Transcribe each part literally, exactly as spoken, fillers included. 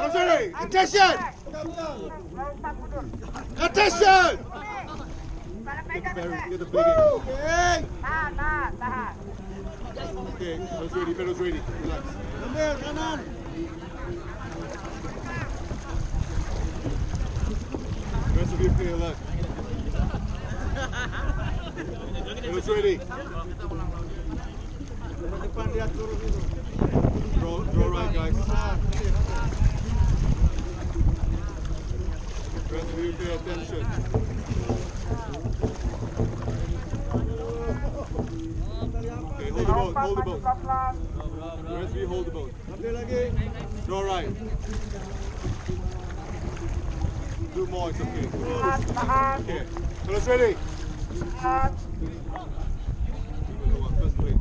Ready. Attention. Attention. Get the big okay. Okay, pedal's ready, pedal's ready. Relax. The rest of you play alert. Pedal's ready. Draw, draw right, guys. The rest of you pay attention. Okay, hold the boat, hold the boat. The rest of you hold the boat. Draw right. Do more, it's okay. Okay, so let's ready. First play.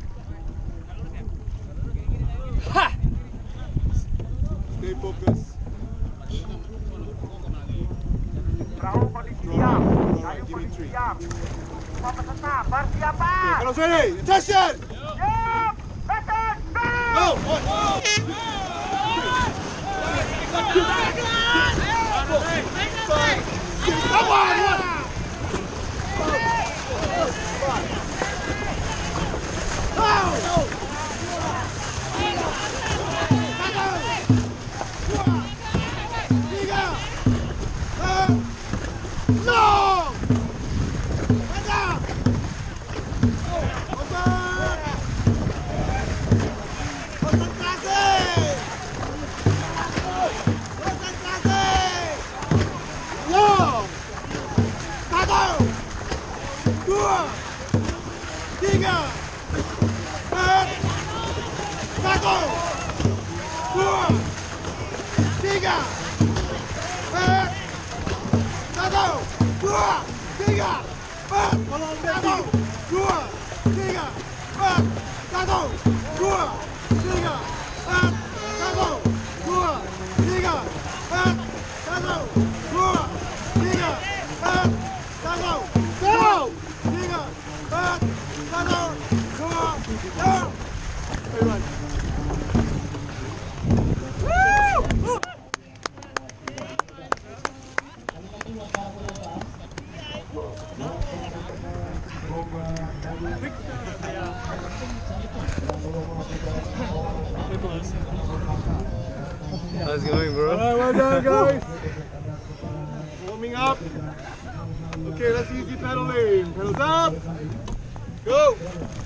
Ha! Stay focused. Draw right, draw right, give me three. Okay, pedals ready! Attention! Go! Come on! Tiga, empat, satu, dua, tiga, empat, satu, dua, tiga, empat, satu, dua, tiga, empat, satu, dua, tiga, empat, satu, dua, tiga, empat, satu, dua, tiga, empat, satu, go, tiga, empat. Satu, dua, tiga. Everyone. Woo! How's it going, bro? Alright, well done, guys. Warming up. Okay, let's easy pedaling. Pedals up. Go!